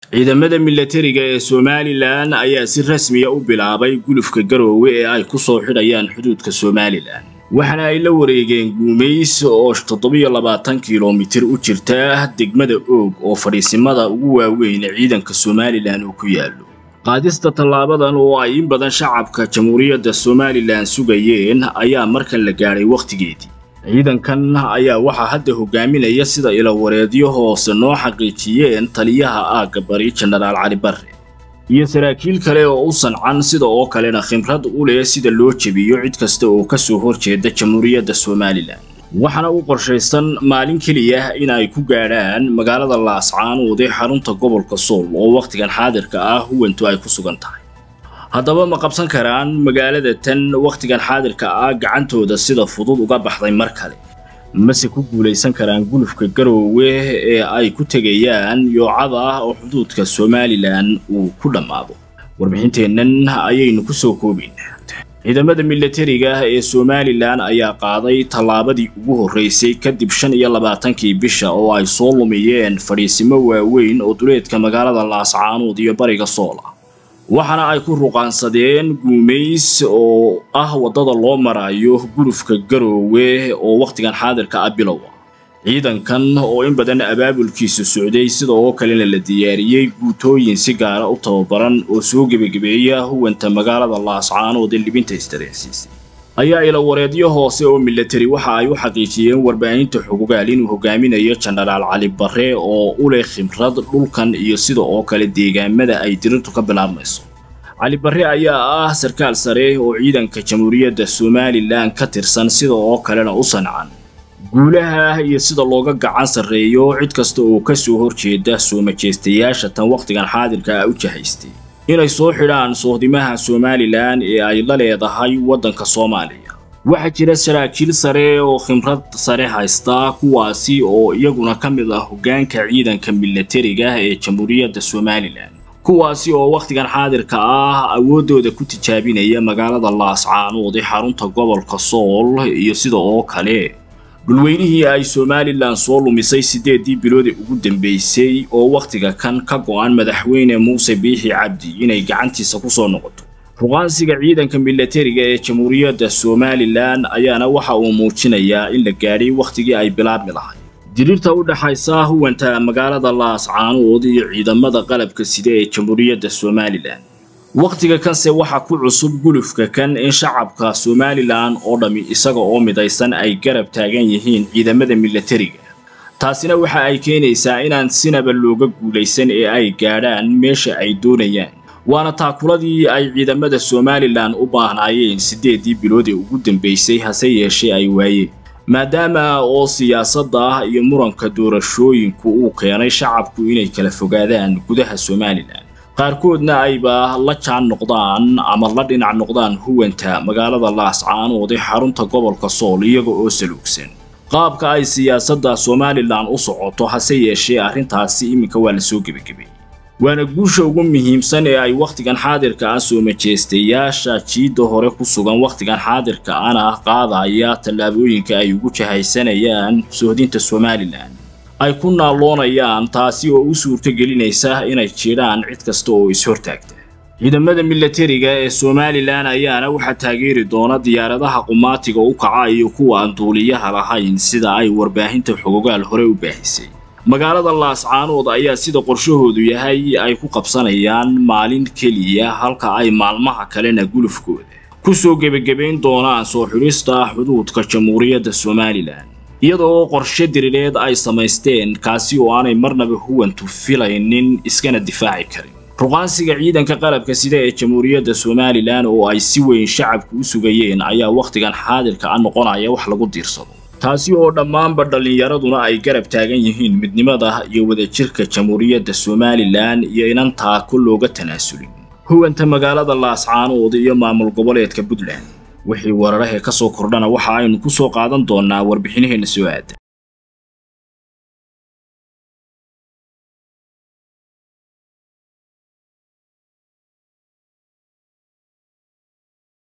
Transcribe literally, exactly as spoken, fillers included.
ciidamada militariga ee Somaliland ayaa si rasmi ah u bilaabay gulufka Garowe ee ay ku soo xidhayaan xuduudka Somaliland waxana ay la wareegeen Guumeys oo toddoba iyo labaatan kiiloomitir u jirta degmada Og oo fariisimada ugu waaweyn ciidanka Somaliland uu ku yaalo qaadista talaabadan oo ay in badan shacabka Jamhuuriyadda Somaliland sugayeen ayaa markan la gaaray waqtigeedii ciidankan ayaa waxa hadda hogaaminaya sida ila wareedyo hoose noo xaqiijiyeen taliyaha aaga bari General Cali Barre iyo saraakiil kale oo u sancan sida oo kalena khibrad u leh sida loo jabiyo cid kasta oo ka soo horjeeda Jamhuuriyadda Somaliland waxana uu qorsheysan maalin kaliya in ay ku gaaraan magaalada Laascaanood ee xarunta gobolka Sool oo waqtigan xaadirka ah huwantu ay ku sugan tahay haddaba ma qabsan karaan magaalada tan waqtigan xaadirka ah gacantooda sida fudud uga baxday mar kale mase ku guuleysan karaan gulufka Garowe ee ay ku tagayaan yoocada oo xuduudka Somaliland uu ku dhamaado warbixinteennan ayaynu ku soo koobaynaa ciidamada militariga ee Somaliland ayaa qaaday talaabadii ugu horeysay kadib shan iyo labaatan-kii bisha oo ay soo lumiyeen fariisimo waaweyn oo duleedka magaalada Laascaanood iyo bariga Sool waxana ay ku ruqaansadeen Guumeys oo ah wadada loo marayo gulufka Garowe oo waqtigan xaadirka ah bilow ciidankan oo in badan abaabulkiisu socday sidoo kale la diyaariyay guutooyin si gaar ah u tababaran oo soo gabagabeeya huwanta magaalada Laascaanood ee libinta istaraatiiji ayaa ila wareedyo hoose oo military waxa ay u xaqiijiyeen warbaahinta xuquuqaal inuu hogaaminayo General Cali Barre oo u leh khibrad dhulkan iyo sida oo kale deegaamada ay dirirtu ka bilaabmayso Cali Barre ayaa ah sarkaal sare oo ciidanka Jamhuuriyadda Somaliland ka tirsan sida oo kalena u sancan guulaha iyo sida looga gacan sareeyo cid kasta oo ka soo horjeeda soo majeystayaasha tan waqtigan xaadirka ah u jahaystay inay soo xidhaan soodimaha Somaliland ee ay la leedahay wadanka Soomaaliya waxa jira saraakiil sare oo khibrad sare haysta kuwaasi oo iyaguna kamid ah hoggaanka ciidanka militariga ee Jamhuuriyadda Somaliland kuwaasi oo waqtigan xaadirka ah awoodooda ku tijaabinaya magaalada Laascaanood ee xarunta gobolka Sool iyo sida oo kale dulweynihii ay Somaliland soo lumisay sideedii bilood ugu dambeysay oo waqtiga kan ka go'an madaxweyne Muuse Biixi Cabdi inay gacantiisa ku soo noqoto ruqaansiga ciidanka militariga ee Jamhuuriyadda Somaliland ayaana waxa uu muujinayaa in la gaaray waqtigii ay bilaabmi lahayd dirirta u dhaxaysa huwanta magaalada Laascaanood iyo ciidamada qalabka sida ee Jamhuuriyadda Somaliland waqtiga kanse waxa ku cusub gulufka kan in shacabka Somaliland oo dhami isaga oo midaysan ay garab taagan yihiin ciidamada militariga taasina waxa ay keenaysaa inaan sinaba looga guuleysan ee ay gaadhaan meesha ay doonayaan waana taakuladii ay ciidamada Somaliland u baahnayeen sideedii bilood ee ugu dambeysay hase yeeshee ay waayeen maadaama oo siyaasadda iyo muranka doorashooyinku uu keenay shacabku inay kala fogaadaan gudaha Somaliland qaarkoodna ayba la jaan noqdaan ama la dhinac noqdaan huwanta magaalada Laascaanood ee xarunta gobolka Sool iyaga oo saluugsan qaabka ay siyaasadda Somaliland u socoto hase yeeshee arrintaasi iminka waa la soo gabagabay waana guusha ugu muhiimsan ee ay waqtigan xaadirka ah soo majeystayaasha jiida hore ku sugan waqtigan xaadirka ana qaadaya talaabooyinka ay ugu jahaysanayaan soodinta Somaliland ay ku naaloonayaan taasi oo u suurto gelinaysa inay jiraan cid kasta oo is hortaagta ciidamada militariga ee Somaliland ayaana waxa taageeri doona diyaaradaha qumaatiga u kaca iyo kuwa aan duuliyaha lahayn sida ay warbaahinta xuquuqaal hore u baahisay magaalada Laascaanood ayaa sida qorshahoodu yahay ay ku qabsanayaan maalin kaliya halka ay maalmaha kalena gulufkooda ku soo gabagabeyn doonaan soo xirista xuduudka Jamhuuriyadda Somaliland iyadoo qorshe diriireed ay sameysteen kaasi oo aanay marnaba huwantu filaynin iskana difaaci karin ruqaansiga ciidanka qalabka sida ee Jamhuuriyadda Somaliland oo ay si weyn shacabku u sugayeen ayaa waqtigan xaadirka ah noqonaya wax lagu diirsado taasi oo dhammaanba dhalinyaraduna ay garab taagan yihiin midnimada iyo wadajirka Jamhuuriyadda Somaliland iyo inanta ku looga tanaasulin huwanta magaalada Laascaanood iyo maamul goboleedka Puntland wixii wararka ka soo kordhana waxa aynu ku soo qaadan doonaa warbixinaheena soo aad